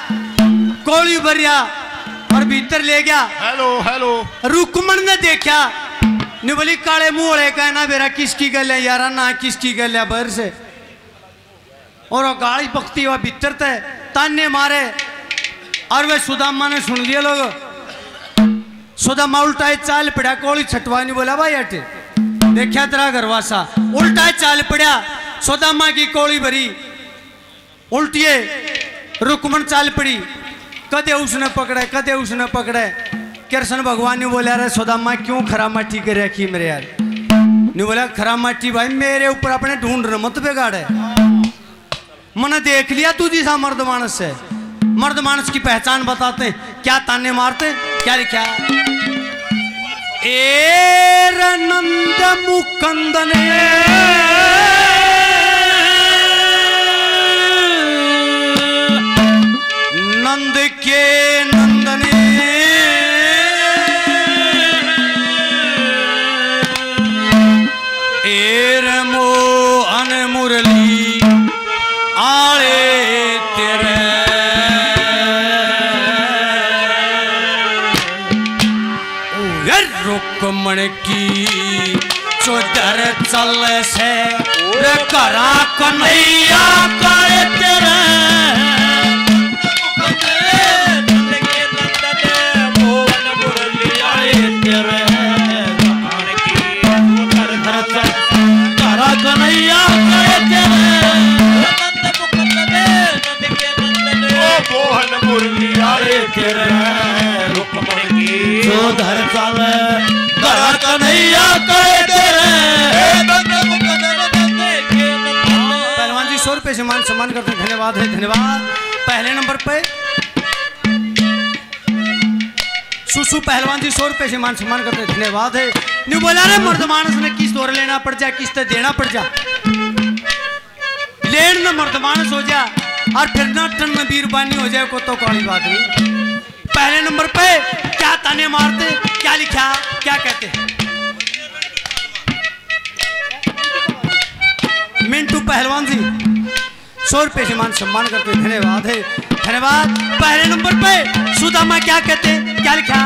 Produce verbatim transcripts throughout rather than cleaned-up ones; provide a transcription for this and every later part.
गोली भरिया और भीतर ले गया। हेलो हेलो रुकमण ने देखा ने बोली काले मुंह वाले कहना मेरा किसकी गल है यार ना किसकी गल है बाहर से और वो गाड़ी पकती हुआ भीतर थे ताने मारे और वे सुदामा ने सुन दिया लोग सुदामा उल्टा चाल पड़ा कोली छटवा नहीं बोला भाई अटे देखा तेरा घरवासा उल्टा चाल पड़ा सुदामा की कोली भरी उल्टिए रुकमण चाल पड़ी कदे उसने पकड़े कदे उसने पकड़े कृष्ण भगवान ने बोला रे सुदामा क्यों खरा माटी कर रखी मेरे यार ने बोला खरा माटी भाई मेरे ऊपर अपने ढूंढ रहे मत बेगाड़े मैंने देख लिया तू जिसा मर्द मानस है मर्द मानस की पहचान बताते क्या ताने मारते क्या लिखा ए नंद मुकंदने नंद के नंदने एर मोहन मुरली आले तेरे रुकमण की चौधर चल से करा कन्हैया करे तेरे कन्हैया मोहन मुरली आए तेरे रुकमण की चौधर चल करा कन्हैया करे तेरे। पहलवान जी सौ रुपये से मान सम्मान करते हैं धन्यवाद है धन्यवाद। पहले नंबर पे सुसु पहलवान जी सौ रुपये से मान सम्मान करते हैं धन्यवाद है। न्यू बोला रे मर्द मानस ने किस दौर लेना पड़ जा किस देना पड़ जा लेन न मर्द मानस हो जा और फिर न टन में बीरबानी हो जाए को तो काली बात नहीं। पहले नंबर पे क्या ताने मारते क्या लिखा क्या कहते मिंटू पहलवान जी सौ रुपये से मान सम्मान करते धन्यवाद है धन्यवाद। पहले नंबर पे सुदामा क्या कहते क्या लिखा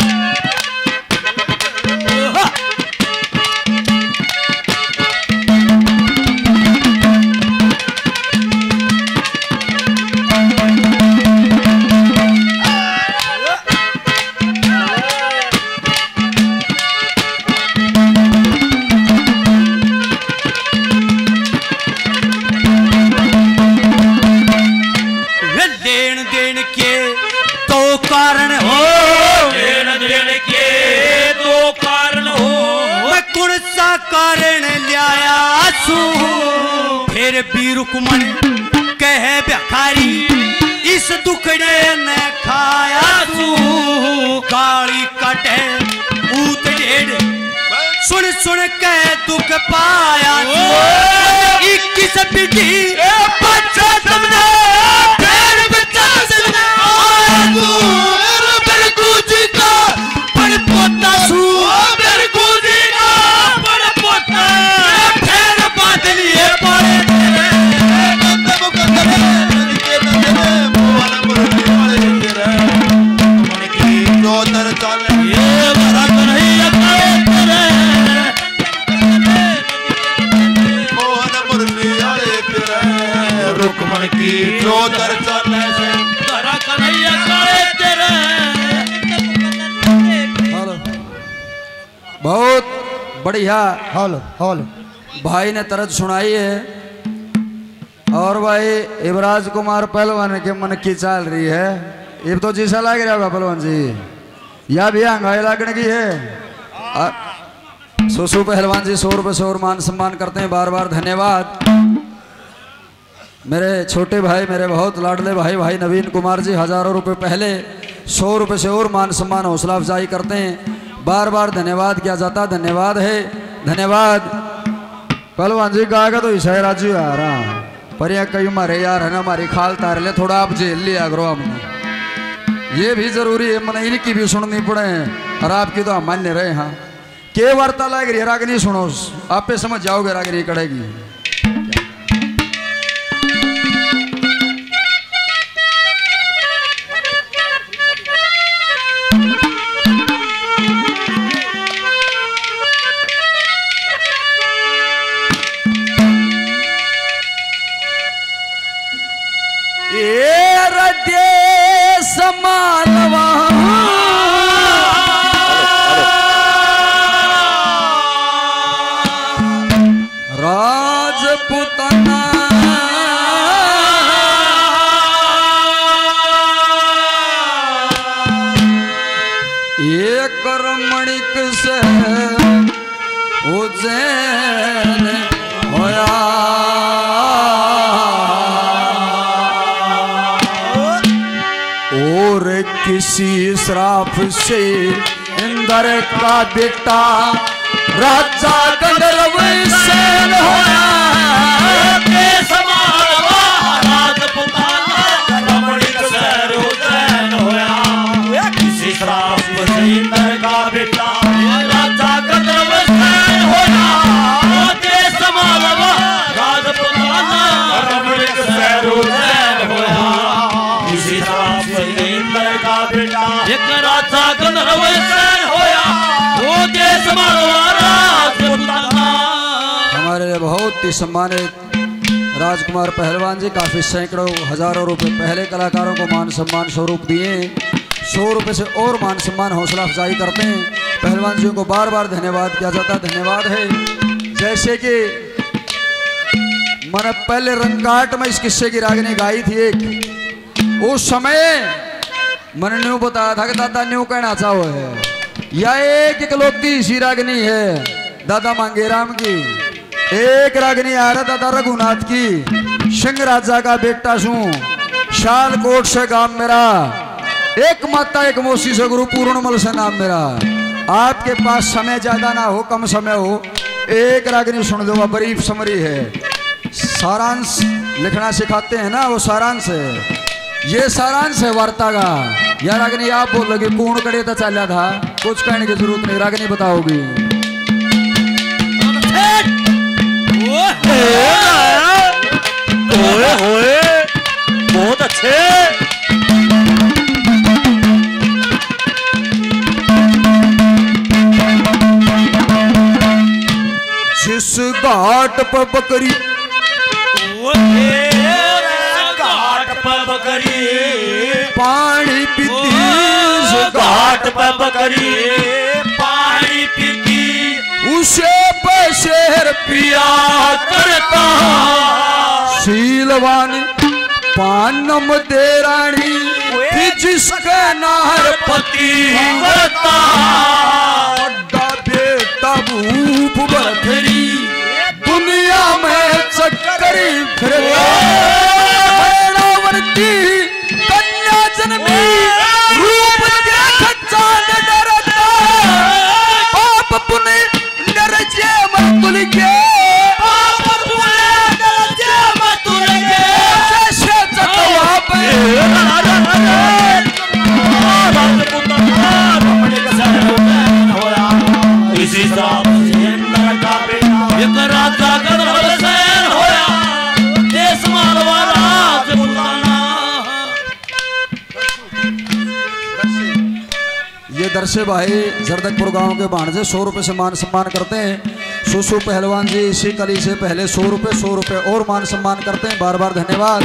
कारण हो देन देन के दो कारण हो मैं कौन सा कारण लिया सू फिर भी रुकमण कहे भिखारी इस दुखड़े ने खाया सू काली कटे ऊत ढेड़ सुन सुन के दुख पाया इक्कीस पीढ़ी बच्चा तुमने फिर बच्चा पोता सू मेरे गुजी का बड़ा पोता फिर बादलिए पड़े नंद मुकंदने के नंदने मोहन मुरली वाले तेरे मन की चौधर चल ये भरत नहीं करे तेरे मोहन मुरली वाले तेरे रुकमण की चौधर चल से भरत नहीं करे तेरे। बहुत बढ़िया हॉल हॉल भाई ने तरज सुनाई है और भाई युवराज कुमार पहलवान के मन की चाल रही है ये तो जैसा लग रहा होगा पहलवान जी या भी हंगाई लगने की है। सुसु पहलवान जी सौ रुपये से और मान सम्मान करते हैं बार बार धन्यवाद। मेरे छोटे भाई मेरे बहुत लाडले भाई भाई नवीन कुमार जी हजारों रुपए पहले सौ रुपये से और मान सम्मान हौसला अफजाई करते हैं बार बार धन्यवाद किया जाता धन्यवाद है धन्यवाद। पहलवान जी गाएगा तो ईसा राजू यार पर यह कई मारे यार है ना हमारी खाल तार ले थोड़ा आप जेल लिया करो हमने ये भी जरूरी है मैंने इनकी भी सुननी पड़े और आपकी तो हम मान्य रहे हाँ के वार्ता लग रही है रागनी सुनो आप पे समझ जाओगे रागनी कड़ेगी। देश मालवा राजपुतना एक रमणिक से उज्जैन होया और किसी श्राप से इंद्र का बेटा राजा गंधर्व सेन होया रमणिक से उज्जैन होया किसी श्राप से इंद्र का बेटा राजा गंधर्व सेन होया देश मालवा राजपुताना रमणिक से उज्जैन होया किसी श्राप से इंद्र का बेटा एक राजा गंधर्व सेन होया वो देश मालवा राजपुताना। हमारे बहुत ही सम्मानित राजकुमार पहलवान जी काफी सैकड़ों हजारों रुपए पहले कलाकारों को मान सम्मान स्वरूप दिए। सौ रुपए से और मान सम्मान हौसला अफजाई करते हैं। पहलवान जी को बार बार धन्यवाद किया जाता है। धन्यवाद है। जैसे कि मैंने पहले रंगकाट में इस किस्से की रागनी गाई थी एक, उस समय मैंने न्यू बताया था कि दादा न्यू कहना चाहो है या एक इकलौती सी रागनी है दादा मांगेराम की। एक रागनी आ रहा दादा रघुनाथ की, सिंह राजा का बेटा सू, शालकोट से गांव मेरा, एक माता एक मौसी से गुरु पूर्णमल से नाम मेरा। आपके पास समय ज्यादा ना हो, कम समय हो, एक रागनी सुन दो, बरीफ समरी है, सारांश लिखना सिखाते हैं ना, वो सारांश है। ये सारांश है वार्ता का। या रागनी आप बोल लगे कौन कड़े तो चला था, कुछ कहने की जरूरत नहीं, रागनी बताओगी। ओए होए बहुत अच्छे। जिस घाट पर बकरी घाट पर बकरी पानी पीती, घाट पर बकरी पानी पीती, उसे पैशेर पिया करता शीलवानी पानम देरानी जिसके नाहर पति करता बड़ा बेटा भूप बरखरी दुनिया में चक्करी फिरता वर्ती कन्या जन्मी रूप देख चांद डरता पाप पुण्य डरजे मतुल के पाप पुण्य डरजे मतुल के जैसे चतवा पे इसी श्राप से इंद्र का बेटा एक राजा गंधर्व सेन होया देश मालवा राजपुताना। ये दर्शे भाई जरदकपुर गांव के भाणजे सौ रुपए से मान सम्मान करते हैं। सुसु पहलवान जी इसी कली से पहले सौ रुपए सौ रुपए और मान सम्मान करते हैं। बार बार धन्यवाद।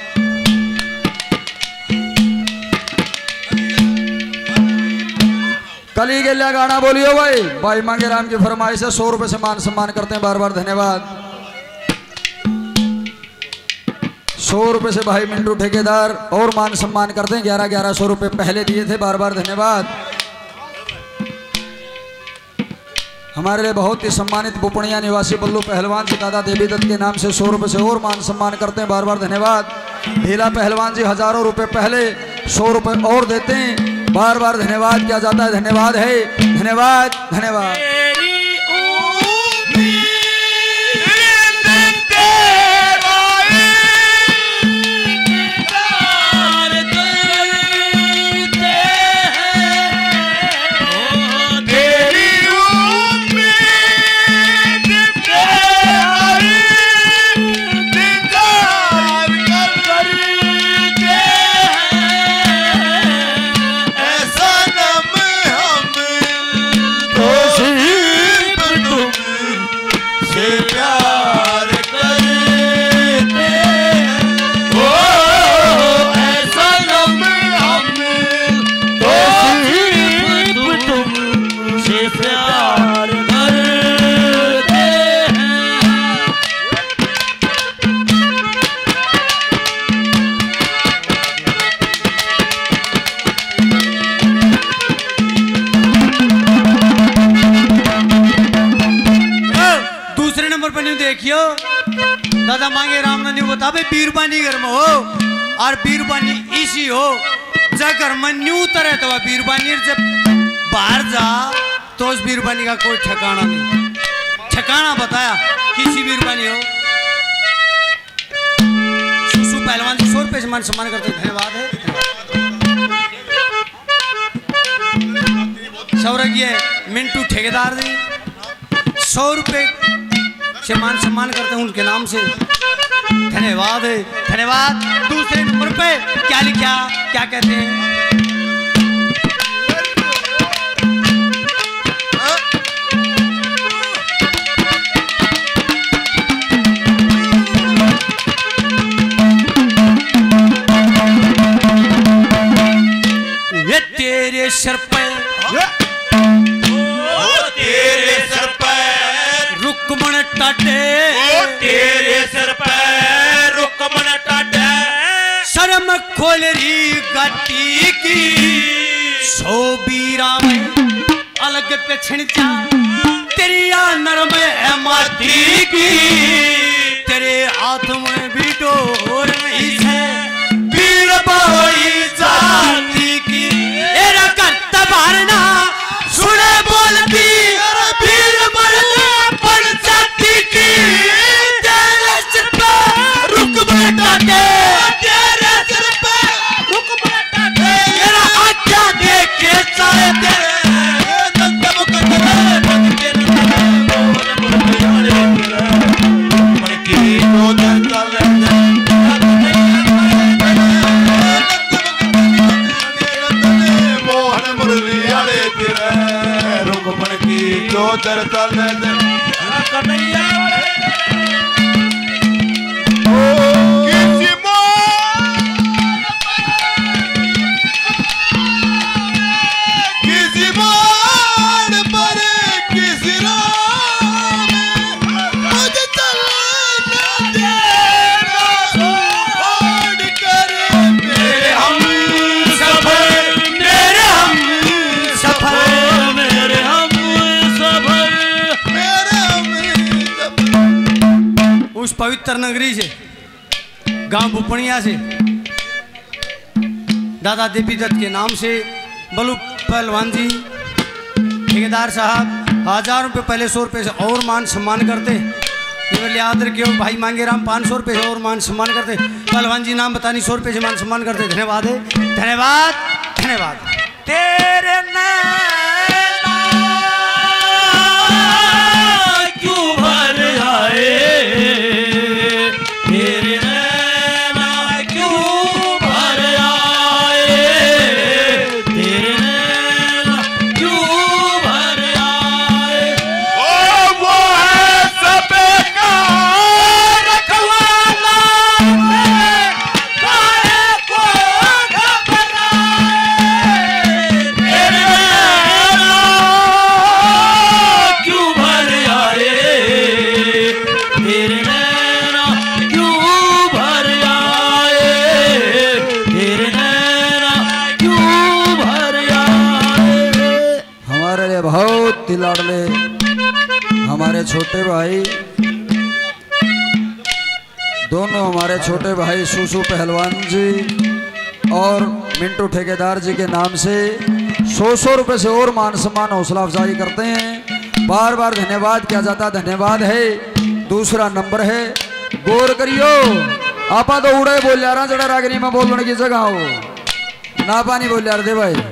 कली गेल्या गाना बोलियो भाई भाई मांगे राम की फरमाइश है। सौ रुपए से मान सम्मान करते हैं। बार बार धन्यवाद। सौ रुपए से भाई मिंटू ठेकेदार और मान सम्मान करते हैं। ग्यारह ग्यारह सौ रुपए पहले दिए थे। बार बार धन्यवाद। हमारे लिए बहुत ही सम्मानित बुपणिया निवासी बल्लू पहलवान जी दादा देवी दत्त के नाम से सौ रुपए से और मान सम्मान करते हैं। बार बार धन्यवाद। ढीला पहलवान जी हजारों रुपए पहले सौ रुपए और देते हैं। बार बार धन्यवाद किया जाता है। धन्यवाद है। धन्यवाद धन्यवाद। तो देखियो दादा मांगे राम ने न्यू बता भाई बीरबानी घर में हो और बीरबानी इसी हो जब घर में न्यू तरह तो बीरबानी जब बाहर जा तो उस बीरबानी का कोई ठिकाना नहीं। ठिकाना बताया किसी बीरबानी हो। सुसु पहलवान जी सौ रुपये से मान सम्मान करते धन्यवाद है। सौरज्ञ मिंटू ठेकेदार जी सौ रुपये से मान सम्मान करते हैं उनके नाम से धन्यवाद है। धन्यवाद। दूसरे नंबर पे क्या लिखा क्या कहते हैं ये तेरे सर पे तेरे सर पे रुकमण टाटे तेरे सर पे रुकमण टाटे शर्म खोल रही गाटी की सो बीरा में अलग पे छिणचा तेरी नरम है माटी की तेरे हाथ में भी डोर नहीं है बीर बाई जाती की एरा करता मारना सुने बोलती बीर मरना पड़ जाती की तेरे सिर पे रुक बैठा के तेरे सिर पे रुक बैठा के मेरा आज्ञा देख के सारे तेरे दंतम कटरे बंद के मन की तो दंतल मोहन मुरली वाले तेरे रुकमण की जो दरतल कन्हैया किसी किसी मोड़ पर किसी राह में मुझे चलना देना छोड़ कर मेरे हम सफर मेरे हम सफर मेरे हम सफर मेरे हम सफर। उस पवित्र नगरी से गांव भुपणिया से दादा देवी दत्त के नाम से बलू पहलवान जी ठेकेदार साहब हजार रुपये पहले सौ रुपये से और मान सम्मान करते केवल याद रखियो भाई मांगे राम पाँच सौ रुपये से और मान सम्मान करते पहलवान जी नाम बतानी सौ रुपये से मान सम्मान करते धन्यवाद है। धन्यवाद धन्यवाद। तेरे नैना क्यों भर आए तेरे नैना क्यों भर आए तेरे नैना क्यों भर आए ओ वो है सबे का रखवाला काहे को घबराए तेरे नैना क्यों भर आए तेरे नैना क्यों भर आए तेरे नैना क्यों भर आए। हमारे लिए बहुत ही लाडले हमारे छोटे भाई दोनों हमारे छोटे भाई सुसु पहलवान जी और मिंटू ठेकेदार जी के नाम से सौ सौ रुपये से और मान सम्मान हौसला अफजाई करते हैं। बार बार धन्यवाद किया जाता धन्यवाद है। दूसरा नंबर है गौर करियो आपा तो उड़े बोल जा रहा जड़ा रागनी में बोलने की जगह हो ना पानी बोल जा रहे थे भाई।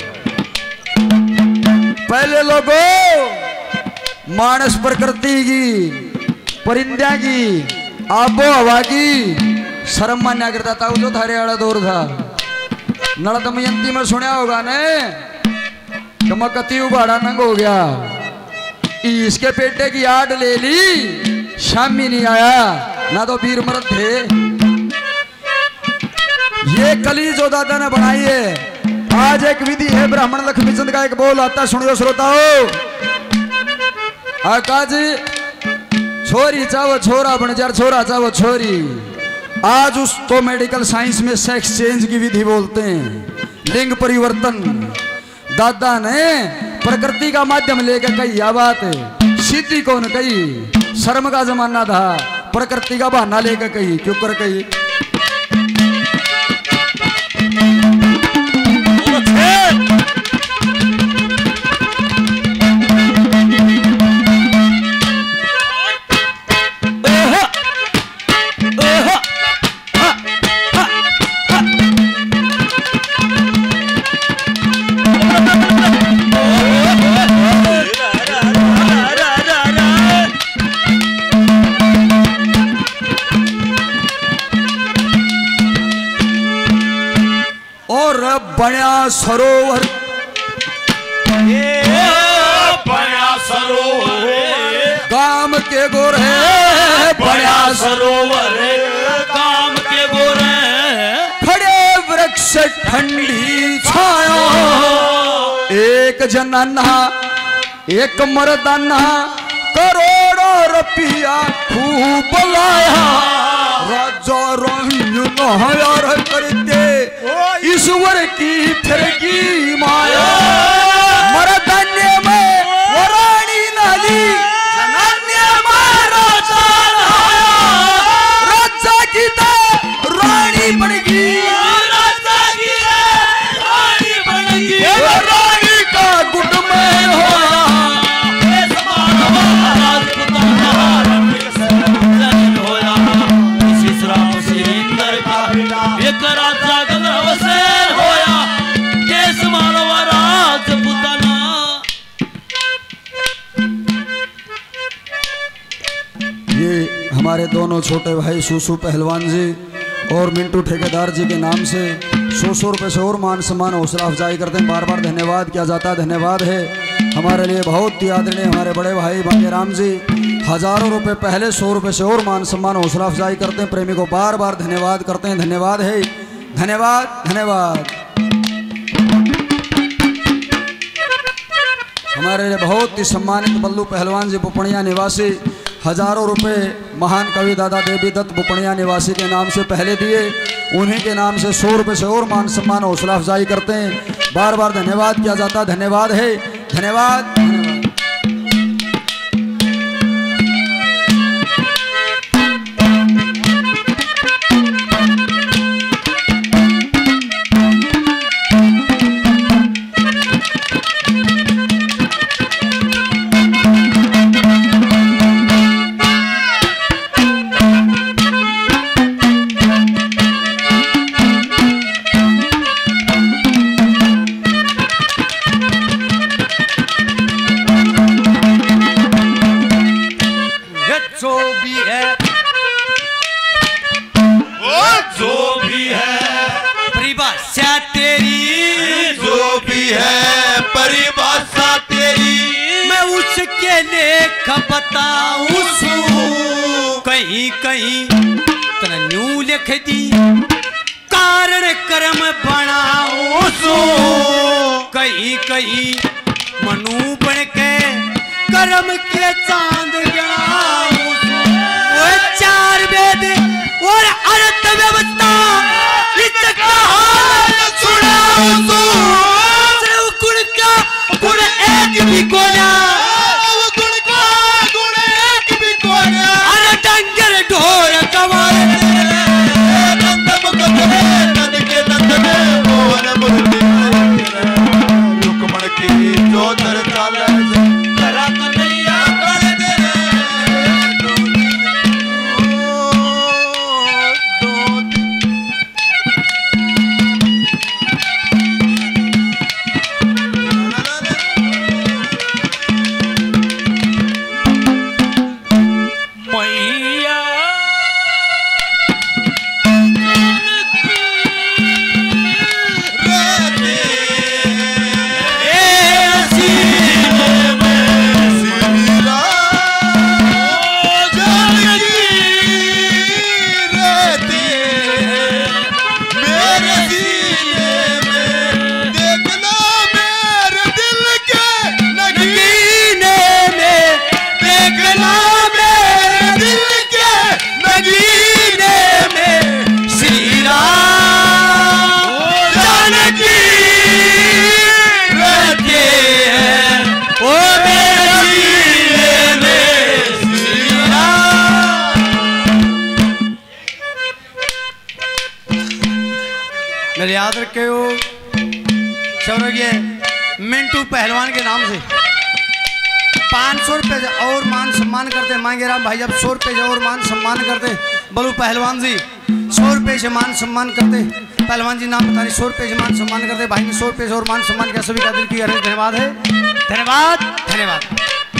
पहले लोगों मानस प्रकृति की परिंदा की आबो हवा की शर्म मान्या करता था जो थारे वाला दौर था नल दमयंती में सुना होगा ने कमकती उबाड़ा नंग हो गया इसके पेटे की आड़ ले ली शामी नहीं आया ना तो वीर मर्द थे। ये कली जो दादा ने बनाई है आज एक विधि है ब्राह्मण लक्ष्मीचंद का एक बोल आता सुनियो श्रोताओ। आका जी छोरी चाहो छोरा बन जार छोरा चाहो छोरी आज उसको मेडिकल साइंस में सेक्स चेंज की विधि बोलते हैं लिंग परिवर्तन। दादा ने प्रकृति का माध्यम लेकर कही यह बात है सीधी कौन कही शर्म का जमाना था प्रकृति का बहाना लेकर कही क्यों कर कही बड़ा सरोवर बड़ा सरोवर काम के गोरे बड़ा सरोवर काम के गोरे खड़े वृक्ष ठंडी छाया एक जनाना एक मर्दाना करोड़ों रुपया खूब लाया राजा यार करते ईश्वर की फिर की माया मर्दान्य में वो रानी नाली जनान्य में राजा राजा की तो रानी बन गई राजा की रानी बन गई रानी का गुट में हो हमारे दोनों छोटे भाई सुसु पहलवान जी और मिंटू ठेकेदार जी के नाम से सौ सौ रुपये से और मान सम्मान हौसला अफजाई करते हैं। बार बार धन्यवाद किया जाता है। धन्यवाद है हमारे लिए बहुत ही आदरणीय हमारे बड़े भाई भाग्यराम जी हजारों रुपए पहले सौ रुपये से और मान सम्मान हौसला अफजाई करते हैं। प्रेमी को बार बार धन्यवाद करते हैं। धन्यवाद है धन्यवाद धन्यवाद। हमारे लिए बहुत ही सम्मानित बल्लू पहलवान जी पुपणिया निवासी हजारों रुपए महान कवि दादा देवी दत्त पुपणिया निवासी के नाम से पहले दिए, उन्हीं के नाम से सौ रुपये से और मान सम्मान हौसला अफजाई करते हैं। बार बार धन्यवाद किया जाता है। धन्यवाद है धन्यवाद धन्यवाद। कहीं कहीं तन्यू लिख दी कारण कर्म बनाऊं सो, कहीं कहीं मनु बन के कर्म के चांद गिनाऊं सो। वो चार वेद और अर्थ व्यवस्था इसका हाल सुनाऊं सो। सिर्फ गुण का गुण एक भी कोना ढोर कमाल रुकमण की जो दर चाल करा कन्हैया कर दे स्वर्गीय मिंटू पहलवान के नाम से पाँच सौ रुपये और मान सम्मान करते। मांगे राम भाई जब सौ रुपये और मान सम्मान करते। बोलू पहलवान जी सौ रुपये से मान सम्मान करते। पहलवान जी नाम बता रहे सौ रुपये से मान सम्मान करते। भाई ने सौ रुपये से और मान सम्मान किया। सभी का दिल की गहराई धन्यवाद है। धन्यवाद धन्यवाद।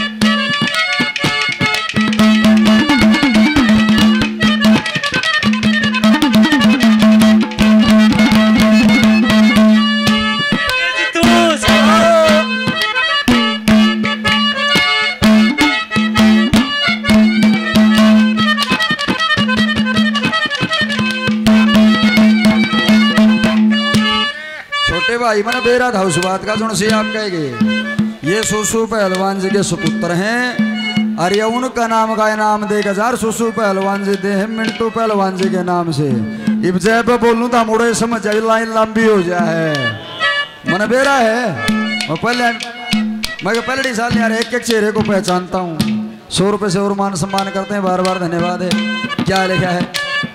भाई मैंने बेरा था उस बात का सुन से आप कहेंगे ये सुसु पहलवान जी के सुपुत्र हैं। अरे उनका नाम का इनाम देख हजार सुसु पहलवान जी दे मिंटू पहलवान जी के नाम से। इब जय पे बोलूं तो मुड़े समझ जाए लाइन लंबी हो जाए। मैंने बेरा है मैं पहले मैं पहले साल यार एक एक चेहरे को पहचानता हूँ। सौ रुपये से और मान सम्मान करते हैं। बार बार धन्यवाद है। क्या लिखा है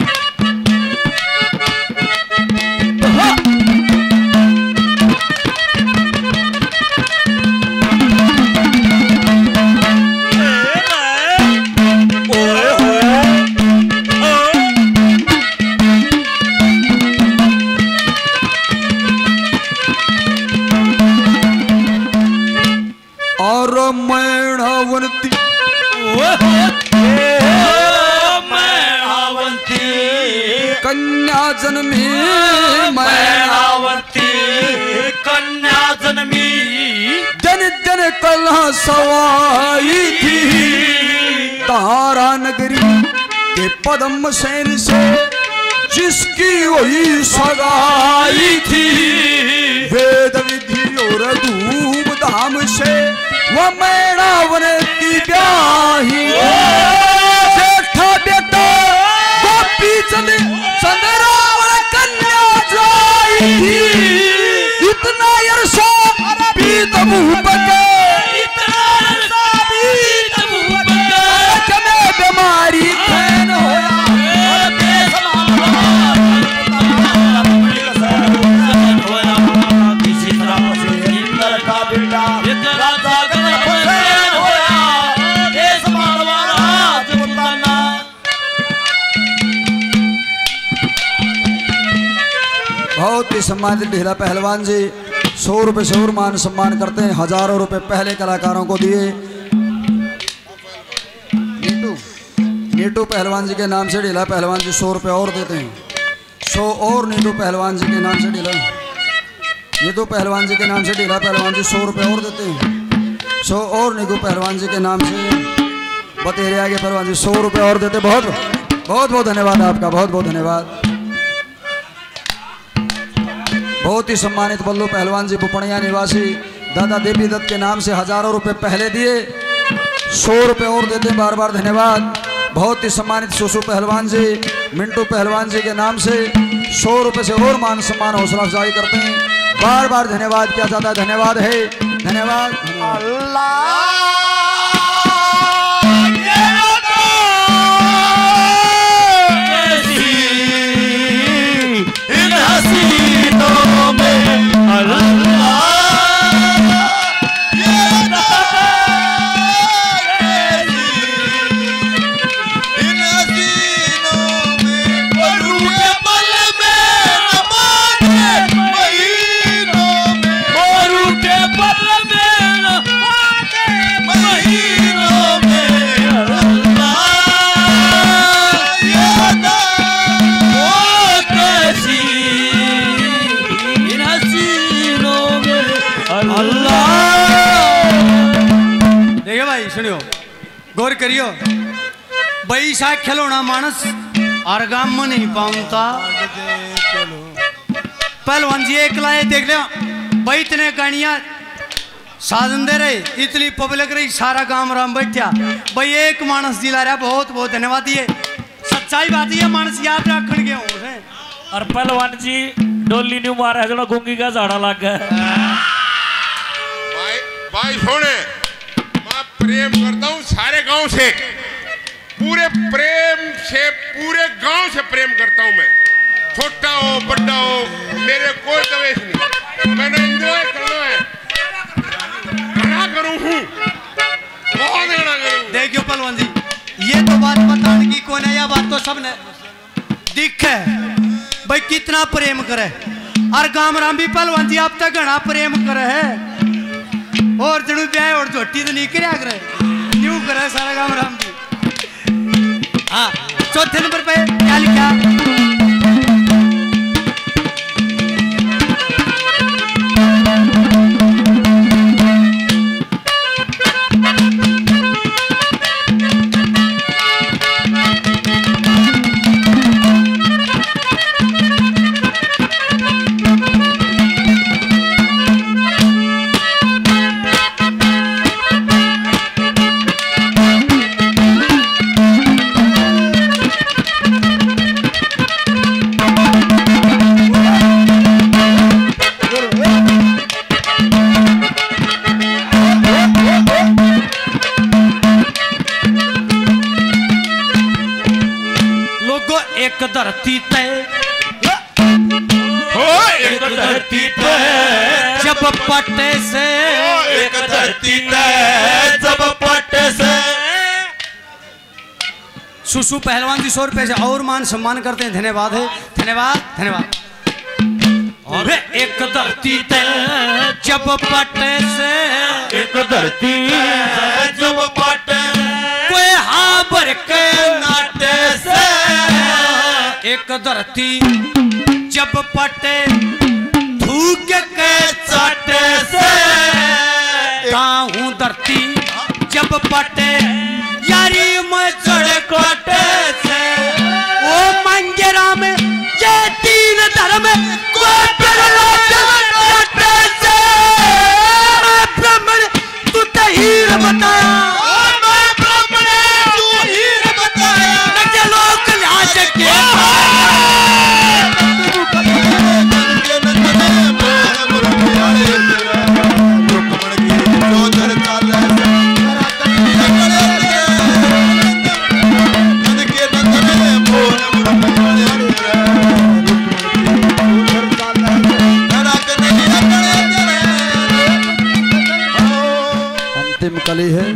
मैणावंती मैणावंती कन्या जन्मी मैणावंती कन्या जन्मी जन जन कला सवाई थी तारा नगरी के पद्म सेन से जिसकी वही सगाई थी। वेद विधि और धूम धाम से वो मैणावंती ब्याही जेठा बेटा गोपी चंद चंद्रावण कन्या जाई थी। इतना अरसा बीत मुँह पके इतना अरसा बीत मुँह पके जमे बीमारी खैन होया किसी तरह से इंद्र का बेटा राजा बहुत ही सम्मानित ढीला पहलवान जी सौ रुपये से और मान सम्मान करते हैं। हजारों रुपए पहले कलाकारों को दिए। नीटू नीटू पहलवान जी के नाम से ढीला पहलवान जी सौ रुपये और देते हैं। सौ और नीटू पहलवान जी के नाम से ढीला नीटू पहलवान जी के नाम से ढीला पहलवान जी सौ रुपये और देते हैं। सौ और नीटू पहलवान जी के नाम से बतेरे आगे पहलवान जी सौ रुपये और देते। बहुत बहुत बहुत धन्यवाद आपका। बहुत बहुत धन्यवाद। बहुत ही सम्मानित बल्लू पहलवान जी पुपणिया निवासी दादा देवी दत्त के नाम से हजारों रुपए पहले दिए। सौ रुपये और देते हैं। बार बार धन्यवाद। बहुत ही सम्मानित सुसु पहलवान जी मिंटू पहलवान जी के नाम से सौ रुपये से और मान सम्मान हौसला अफजाई करते हैं। बार बार धन्यवाद किया जाता है। धन्यवाद है। धन्यवाद अल्लाह। सुनियो गौर करियो बैसाख खिलौना मानस और गाम में नहीं पाऊंता। पहलवान जी एक लाए देख लिया भाई इतने कहानियां साधन दे रहे इतनी पब्लिक रही सारा गांव राम बैठा भाई एक मानस जिला रहा। बहुत बहुत धन्यवाद। ये सच्चाई बात है। मानस याद रखन के हूँ और पहलवान जी डोली न्यू मारा है जो गुंगी का झाड़ा लग गया। भाई भाई सोने प्रेम करता हूँ सारे गांव से। पूरे प्रेम से पूरे गांव से प्रेम करता हूँ मैं। छोटा हो बड़ा हो मेरे कोई द्वेष नहीं। मैंने एंजॉय देखियो पहलवान जी, ये तो बात बताने की कौन है, या बात तो सबने दिख है भाई कितना प्रेम करे। और गामराम भी पहलवान जी आप तक घना प्रेम करे है, और जड़ू ब्याह और झोटी तो नहीं करे करे न्यू करे सारा गामराम जी। हाँ चौथे नंबर पे क्या लिखा, एक धरती तय हो एक धरती तय जब पट्टे से, एक धरती तय जब पट्टे से। सुसु पहलवान जी सौ रुपए से और मान सम्मान करते हैं, धन्यवाद है, धन्यवाद धन्यवाद। और एक धरती तय जब पट्टे से, एक धरती जब पट्टे कोई हाबर के नाटे से, एक धरती जब पटे थूक के चाटे से, काहूं धरती जब पटे यारी में चढ़े कोटे से। ओ मंगेरा में ये तीन धर्म कोई कोटे से। ब्राह्मण तू तो हीर बताया, कली है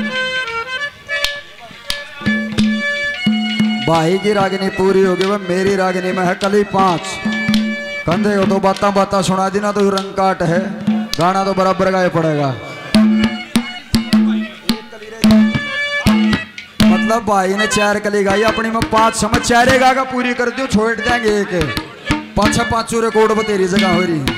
भाई की रागिनी पूरी होगी, वह मेरी रागिनी में है कली पांच। कंधे हो तो बाता बाता सुना दी ना तो रंग काट है, गाना तो बराबर गाए पड़ेगा। मतलब भाई ने चार कली गाई अपनी में पांच समझ चारे गा का पूरी कर दियो, छोड़ देंगे एक पांच पांचों रिकॉर्ड बतेरी जगह हो रही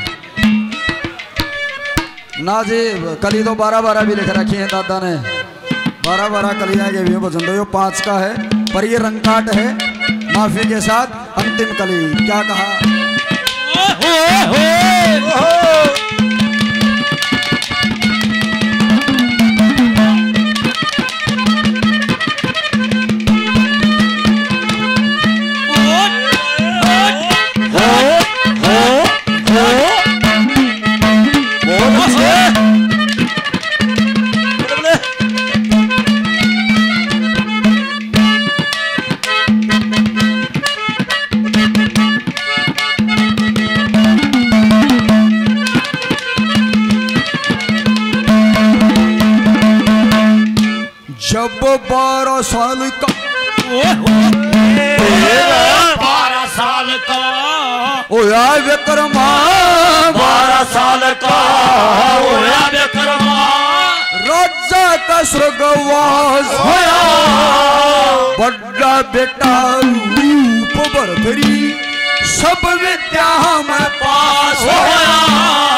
ना जी। कली तो बारह बारह भी लिख रखी है दादा ने, बारह बारह कलियां के भी पसंद है, पांच का है पर ये रंगकाट है। माफी के साथ अंतिम कली क्या कहा, ओ हो, ओ हो। जब बारह साल का, बारह साल का ओया विक्रमा, बारह साल का ओया विक्रमा, राजा का स्वर्गवास होया, बड़ा बेटा रूप बरतरी सब विद्या में पास होया।